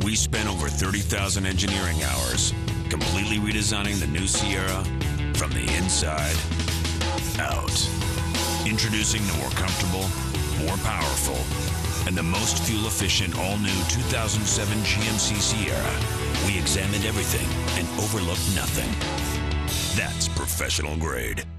We spent over 30,000 engineering hours completely redesigning the new Sierra from the inside out. Introducing the more comfortable, more powerful, and the most fuel-efficient all-new 2007 GMC Sierra. We examined everything and overlooked nothing. That's professional grade.